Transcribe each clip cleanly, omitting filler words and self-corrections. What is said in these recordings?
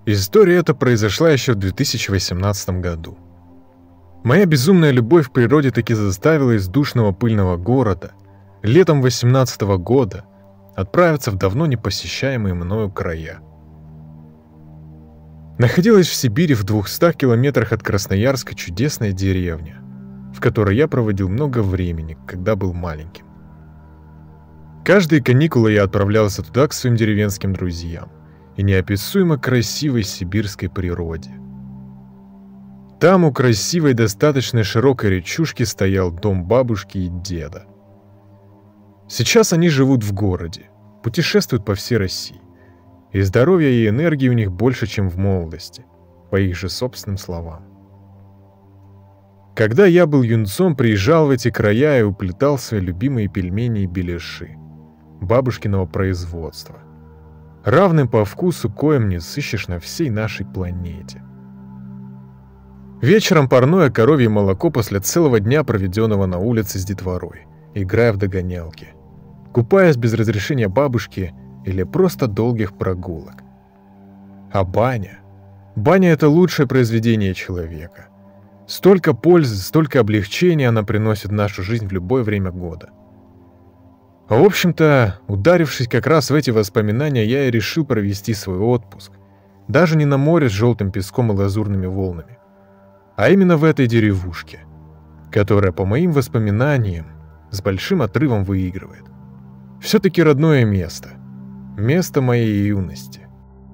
История эта произошла еще в 2018 году. Моя безумная любовь к природе таки заставила из душного пыльного города летом 2018 года отправиться в давно не посещаемые мною края. Находилась в Сибири в 200 километрах от Красноярска чудесная деревня, в которой я проводил много времени, когда был маленьким. Каждые каникулы я отправлялся туда к своим деревенским друзьям и неописуемо красивой сибирской природе. Там у красивой, достаточно широкой речушки стоял дом бабушки и деда. Сейчас они живут в городе, путешествуют по всей России, и здоровья и энергии у них больше, чем в молодости, по их же собственным словам. Когда я был юнцом, приезжал в эти края и уплетал свои любимые пельмени и беляши бабушкиного производства, равным по вкусу, коим не сыщешь на всей нашей планете. Вечером парное коровье молоко после целого дня, проведенного на улице с детворой, играя в догонялки, купаясь без разрешения бабушки или просто долгих прогулок. А баня? Баня — это лучшее произведение человека. Столько пользы, столько облегчения она приносит в нашу жизнь в любое время года. В общем-то, ударившись как раз в эти воспоминания, я и решил провести свой отпуск, даже не на море с желтым песком и лазурными волнами, а именно в этой деревушке, которая, по моим воспоминаниям, с большим отрывом выигрывает. Все-таки родное место, место моей юности.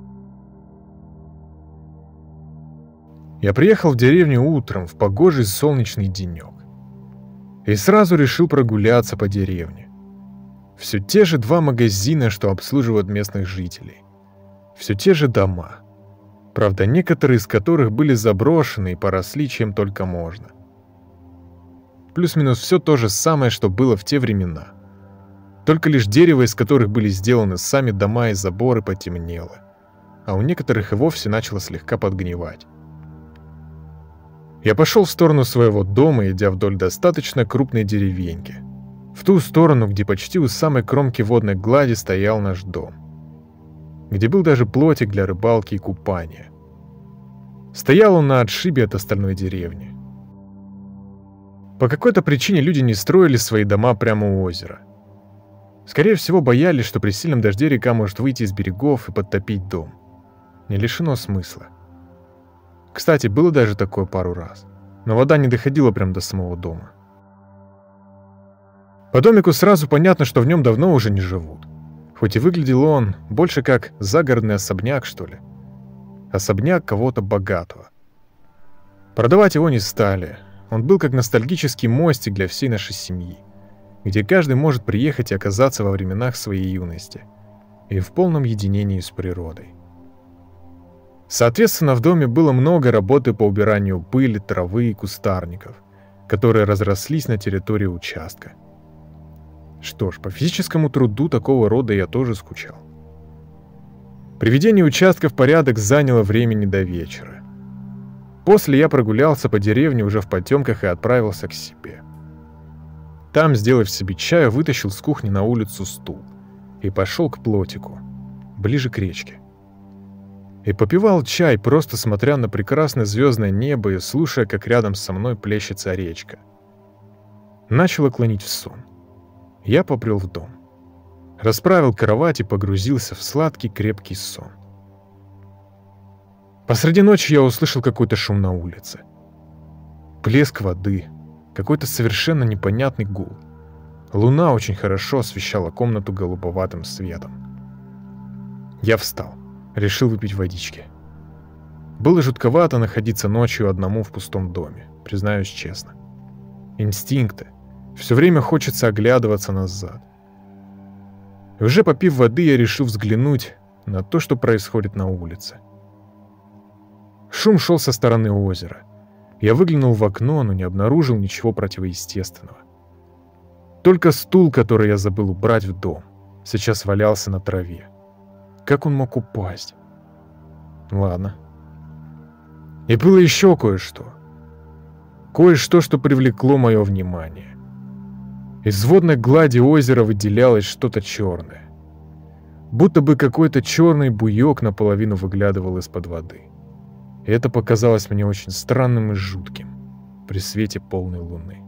Я приехал в деревню утром в погожий солнечный денек и сразу решил прогуляться по деревне. Все те же 2 магазина, что обслуживают местных жителей. Все те же дома. Правда, некоторые из которых были заброшены и поросли чем только можно. Плюс-минус все то же самое, что было в те времена. Только лишь дерево, из которых были сделаны сами дома и заборы, потемнело, а у некоторых и вовсе начало слегка подгнивать. Я пошел в сторону своего дома, идя вдоль достаточно крупной деревеньки, в ту сторону, где почти у самой кромки водной глади стоял наш дом, где был даже плотик для рыбалки и купания. Стоял он на отшибе от остальной деревни. По какой-то причине люди не строили свои дома прямо у озера. Скорее всего, боялись, что при сильном дожде река может выйти из берегов и подтопить дом. Не лишено смысла. Кстати, было даже такое пару раз, но вода не доходила прямо до самого дома. По домику сразу понятно, что в нем давно уже не живут. Хоть и выглядел он больше как загородный особняк, что ли. Особняк кого-то богатого. Продавать его не стали. Он был как ностальгический мостик для всей нашей семьи, где каждый может приехать и оказаться во временах своей юности и в полном единении с природой. Соответственно, в доме было много работы по убиранию пыли, травы и кустарников, которые разрослись на территории участка. Что ж, по физическому труду такого рода я тоже скучал. Приведение участка в порядок заняло времени до вечера. После я прогулялся по деревне уже в потемках и отправился к себе. Там, сделав себе чаю, вытащил с кухни на улицу стул и пошел к плотику, ближе к речке. И попивал чай, просто смотря на прекрасное звездное небо и слушая, как рядом со мной плещется речка. Начало клонить в сон. Я побрел в дом. Расправил кровать и погрузился в сладкий крепкий сон. Посреди ночи я услышал какой-то шум на улице. Плеск воды, какой-то совершенно непонятный гул. Луна очень хорошо освещала комнату голубоватым светом. Я встал, решил выпить водички. Было жутковато находиться ночью одному в пустом доме, признаюсь честно. Инстинкты. Все время хочется оглядываться назад. И уже попив воды, я решил взглянуть на то, что происходит на улице. Шум шел со стороны озера. Я выглянул в окно, но не обнаружил ничего противоестественного. Только стул, который я забыл убрать в дом, сейчас валялся на траве. Как он мог упасть? Ладно. И было еще кое-что. Кое-что, что привлекло мое внимание. Из водной глади озера выделялось что-то черное. будто бы какой-то черный буек наполовину выглядывал из-под воды. И это показалось мне очень странным и жутким при свете полной луны.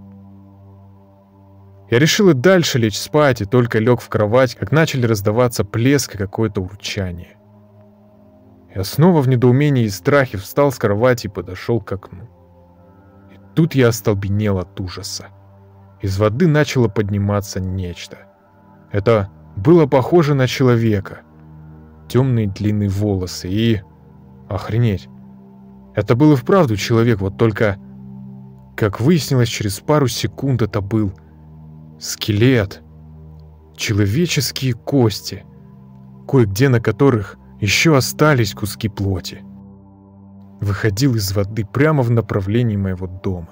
Я решил и дальше лечь спать, и только лег в кровать, как начали раздаваться плеск и какое-то урчание. Я снова в недоумении и страхе встал с кровати и подошел к окну. И тут я остолбенел от ужаса. Из воды начало подниматься нечто. Это было похоже на человека. Темные длинные волосы и... Охренеть! Это был и вправду человек, вот только... Как выяснилось, через пару секунд это был... скелет. Человеческие кости, кое-где на которых еще остались куски плоти. Выходил из воды прямо в направлении моего дома.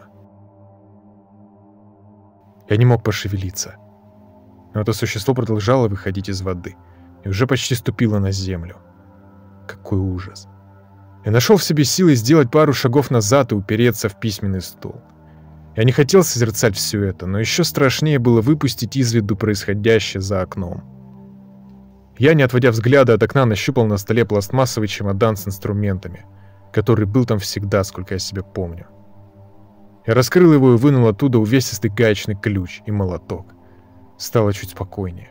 Я не мог пошевелиться. Но это существо продолжало выходить из воды и уже почти ступило на землю. Какой ужас. Я нашел в себе силы сделать пару шагов назад и упереться в письменный стол. Я не хотел созерцать все это, но еще страшнее было выпустить из виду происходящее за окном. Я, не отводя взгляда от окна, нащупал на столе пластмассовый чемодан с инструментами, который был там всегда, сколько я себя помню. Я раскрыл его и вынул оттуда увесистый гаечный ключ и молоток. Стало чуть спокойнее.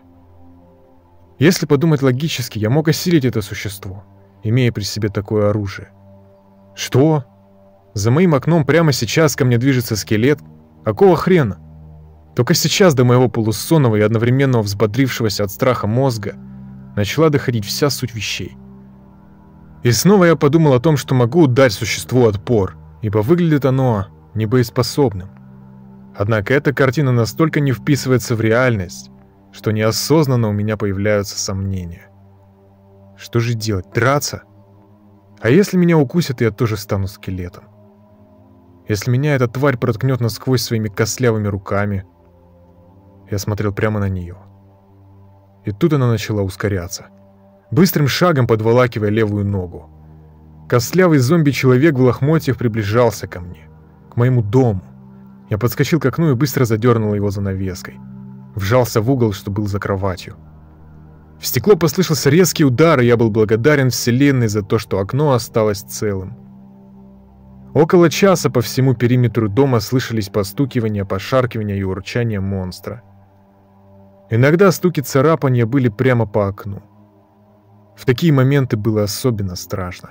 Если подумать логически, я мог осилить это существо, имея при себе такое оружие. Что? За моим окном прямо сейчас ко мне движется скелет? Какого хрена? Только сейчас до моего полусонного и одновременно взбодрившегося от страха мозга начала доходить вся суть вещей. И снова я подумал о том, что могу дать существу отпор, ибо выглядит оно небоеспособным. Однако эта картина настолько не вписывается в реальность, что неосознанно у меня появляются сомнения. Что же делать? Драться? А если меня укусят, я тоже стану скелетом? Если меня эта тварь проткнет насквозь своими костлявыми руками? Я смотрел прямо на нее. И тут она начала ускоряться, быстрым шагом подволакивая левую ногу. Костлявый зомби-человек в лохмотьях приближался ко мне, к моему дому. Я подскочил к окну и быстро задернул его занавеской. Вжался в угол, что был за кроватью. В стекло послышался резкий удар, и я был благодарен Вселенной за то, что окно осталось целым. Около часа по всему периметру дома слышались постукивания, пошаркивания и урчание монстра. Иногда стуки царапания были прямо по окну. В такие моменты было особенно страшно.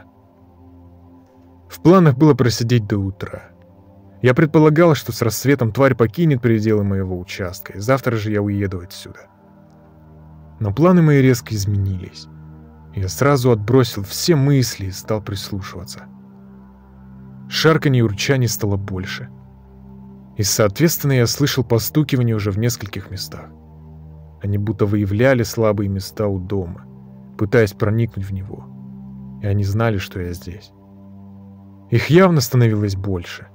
В планах было просидеть до утра. Я предполагал, что с рассветом тварь покинет пределы моего участка, и завтра же я уеду отсюда. Но планы мои резко изменились. Я сразу отбросил все мысли и стал прислушиваться. Шарканье и урчание стало больше. И, соответственно, я слышал постукивание уже в нескольких местах. Они будто выявляли слабые места у дома, пытаясь проникнуть в него. И они знали, что я здесь. Их явно становилось больше.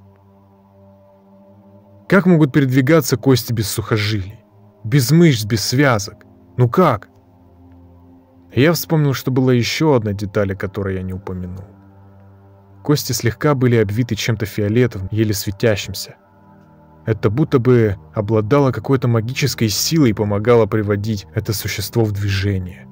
Как могут передвигаться кости без сухожилий? Без мышц, без связок? Ну как? Я вспомнил, что была еще одна деталь, о которой я не упомянул. Кости слегка были обвиты чем-то фиолетовым, еле светящимся. Это будто бы обладало какой-то магической силой и помогало приводить это существо в движение.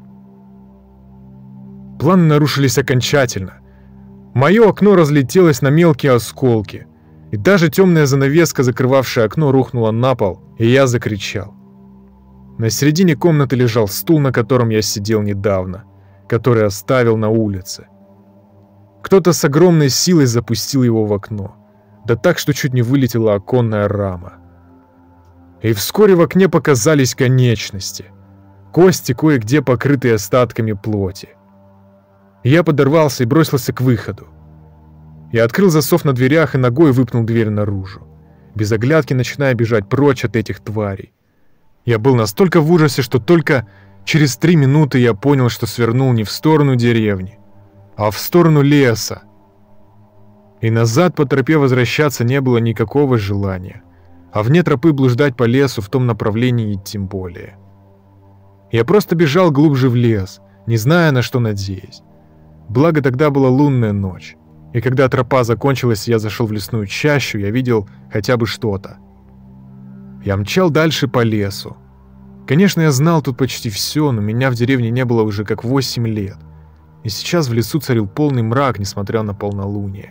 Планы нарушились окончательно. Мое окно разлетелось на мелкие осколки, и даже темная занавеска, закрывавшая окно, рухнула на пол, и я закричал. На середине комнаты лежал стул, на котором я сидел недавно, который оставил на улице. Кто-то с огромной силой запустил его в окно, да так, что чуть не вылетела оконная рама. И вскоре в окне показались конечности, кости, кое-где покрытые остатками плоти. Я подорвался и бросился к выходу. Я открыл засов на дверях и ногой выпнул дверь наружу, без оглядки начиная бежать прочь от этих тварей. Я был настолько в ужасе, что только через 3 минуты я понял, что свернул не в сторону деревни, а в сторону леса. И назад по тропе возвращаться не было никакого желания, а вне тропы блуждать по лесу в том направлении тем более. Я просто бежал глубже в лес, не зная, на что надеясь. Благо тогда была лунная ночь, и когда тропа закончилась, я зашел в лесную чащу, я видел хотя бы что-то. Я мчал дальше по лесу. Конечно, я знал тут почти все, но меня в деревне не было уже как 8 лет. И сейчас в лесу царил полный мрак, несмотря на полнолуние.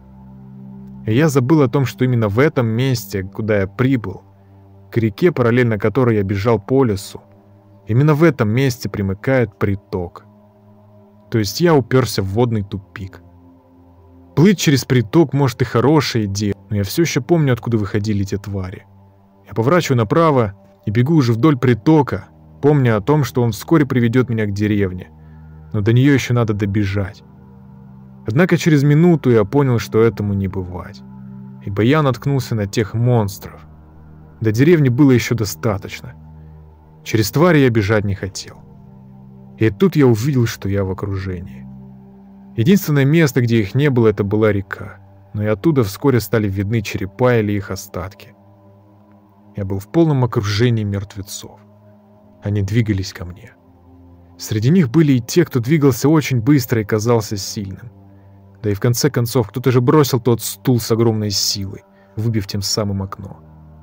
И я забыл о том, что именно в этом месте, куда я прибыл, к реке, параллельно которой я бежал по лесу, именно в этом месте примыкает приток. То есть я уперся в водный тупик. Плыть через приток, может, и хорошая идея, но я все еще помню, откуда выходили те твари. Я поворачиваю направо и бегу уже вдоль притока, помня о том, что он вскоре приведет меня к деревне, но до нее еще надо добежать. Однако через минуту я понял, что этому не бывать, ибо я наткнулся на тех монстров. До деревни было еще достаточно. Через твари я бежать не хотел. И тут я увидел, что я в окружении. Единственное место, где их не было, это была река, но и оттуда вскоре стали видны черепа или их остатки. Я был в полном окружении мертвецов. Они двигались ко мне. Среди них были и те, кто двигался очень быстро и казался сильным. Да и в конце концов, кто-то же бросил тот стул с огромной силой, выбив тем самым окно.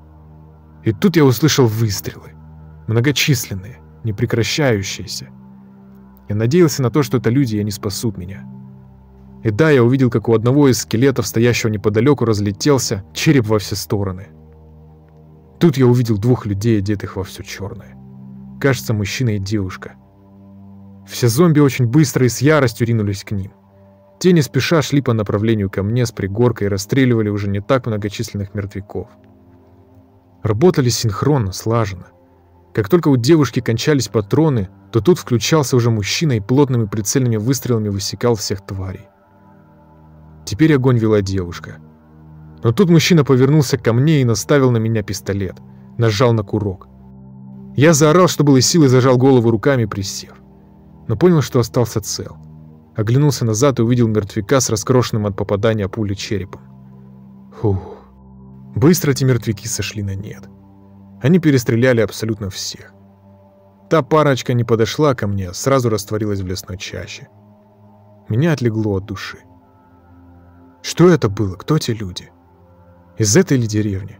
И тут я услышал выстрелы. Многочисленные, непрекращающиеся. Я надеялся на то, что это люди, и они спасут меня. И да, я увидел, как у одного из скелетов, стоящего неподалеку, разлетелся череп во все стороны. Тут я увидел двух людей, одетых во все черное. Кажется, мужчина и девушка. Все зомби очень быстро и с яростью ринулись к ним. Те не спеша шли по направлению ко мне с пригорка и расстреливали уже не так многочисленных мертвяков. Работали синхронно, слаженно. Как только у девушки кончались патроны, то тут включался уже мужчина и плотными прицельными выстрелами высекал всех тварей. Теперь огонь вела девушка. Но тут мужчина повернулся ко мне и наставил на меня пистолет. Нажал на курок. Я заорал, что было силы, зажал голову руками, присев. Но понял, что остался цел. Оглянулся назад и увидел мертвяка с раскрошенным от попадания пули черепом. Фух. Быстро эти мертвяки сошли на нет. Они перестреляли абсолютно всех. Та парочка не подошла ко мне, а сразу растворилась в лесной чаще. Меня отлегло от души. Что это было? Кто те люди? Из этой ли деревни?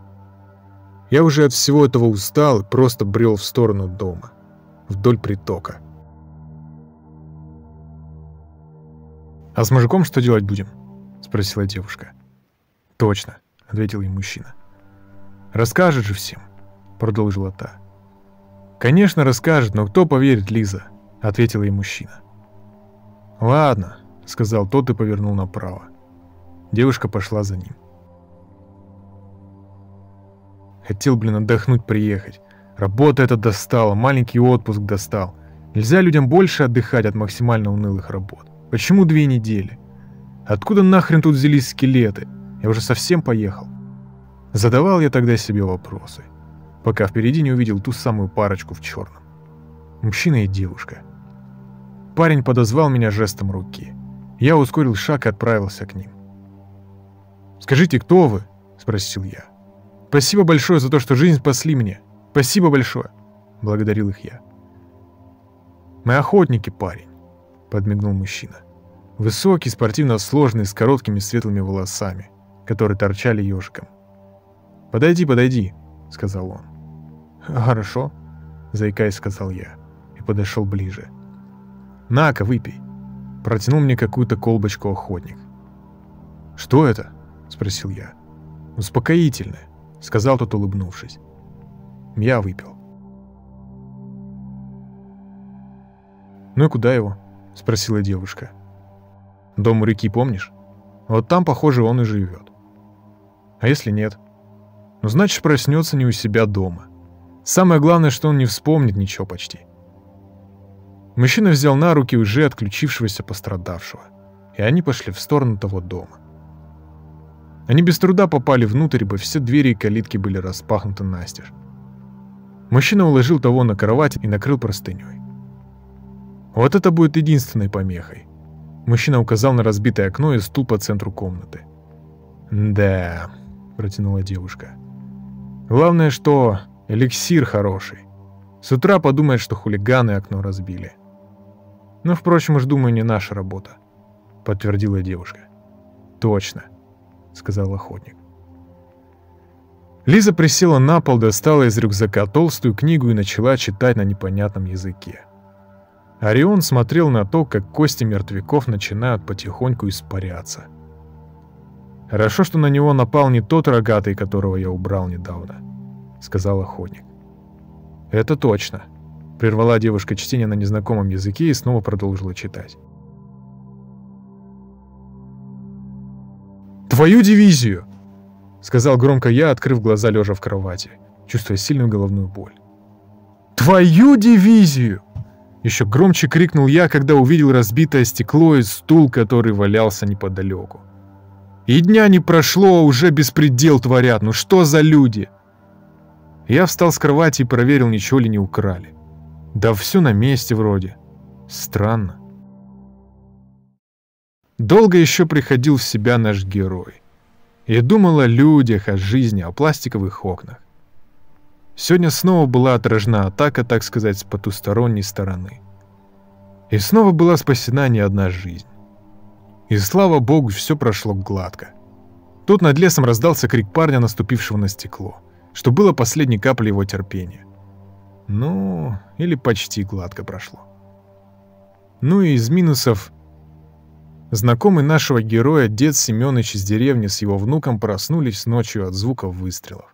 Я уже от всего этого устал и просто брел в сторону дома, вдоль притока. «А с мужиком что делать будем?» — спросила девушка. «Точно», — ответил ей мужчина. «Расскажет же всем», — продолжила та. «Конечно, расскажет, но кто поверит, Лиза?» — ответил ей мужчина. «Ладно», — сказал тот и повернул направо. Девушка пошла за ним. Хотел, отдохнуть приехать. Работа эта достала, маленький отпуск достал. Нельзя людям больше отдыхать от максимально унылых работ. Почему 2 недели? Откуда нахрен тут взялись скелеты? Я уже совсем поехал. Задавал я тогда себе вопросы, пока впереди не увидел ту самую парочку в черном. Мужчина и девушка. Парень подозвал меня жестом руки. Я ускорил шаг и отправился к ним. «Скажите, кто вы?» — спросил я. «Спасибо большое за то, что жизнь спасли мне. Спасибо большое!» — благодарил их я. «Мы охотники, парень», — подмигнул мужчина. Высокий, спортивно сложный, с короткими светлыми волосами, которые торчали ежиком. «Подойди, подойди», — сказал он. «Хорошо», — заикаясь, сказал я, и подошел ближе. «На-ка, выпей», — протянул мне какую-то колбочку охотник. «Что это?» — спросил я. «Успокоительное», — сказал тот, улыбнувшись. Я выпил. «Ну и куда его?» — спросила девушка. «Дом у реки, помнишь? Вот там, похоже, он и живет. А если нет? Ну, значит, проснется не у себя дома. Самое главное, что он не вспомнит ничего почти». Мужчина взял на руки уже отключившегося пострадавшего, и они пошли в сторону того дома. Они без труда попали внутрь, ибо все двери и калитки были распахнуты настежь. Мужчина уложил того на кровать и накрыл простыней. «Вот это будет единственной помехой». Мужчина указал на разбитое окно и стул по центру комнаты. «Да», — протянула девушка. «Главное, что эликсир хороший. С утра подумает, что хулиганы окно разбили». «Ну, впрочем, уж думаю, не наша работа», — подтвердила девушка. «Точно», — сказал охотник. Лиза присела на пол, достала из рюкзака толстую книгу и начала читать на непонятном языке. Орион смотрел на то, как кости мертвяков начинают потихоньку испаряться. «Хорошо, что на него напал не тот рогатый, которого я убрал недавно», — сказал охотник. «Это точно», — прервала девушка чтение на незнакомом языке и снова продолжила читать. «Твою дивизию!» — сказал громко я, открыв глаза, лежа в кровати, чувствуя сильную головную боль. «Твою дивизию!» — еще громче крикнул я, когда увидел разбитое стекло и стул, который валялся неподалеку. «И дня не прошло, а уже беспредел творят, ну что за люди?» Я встал с кровати и проверил, ничего ли не украли. Да все на месте вроде. Странно. Долго еще приходил в себя наш герой. И думал о людях, о жизни, о пластиковых окнах. Сегодня снова была отражена атака, так сказать, с потусторонней стороны. И снова была спасена не одна жизнь. И слава богу, все прошло гладко. Тут над лесом раздался крик парня, наступившего на стекло, что было последней каплей его терпения. Ну, или почти гладко прошло. Ну и из минусов. Знакомый нашего героя дед Семёныч из деревни с его внуком проснулись ночью от звуков выстрелов.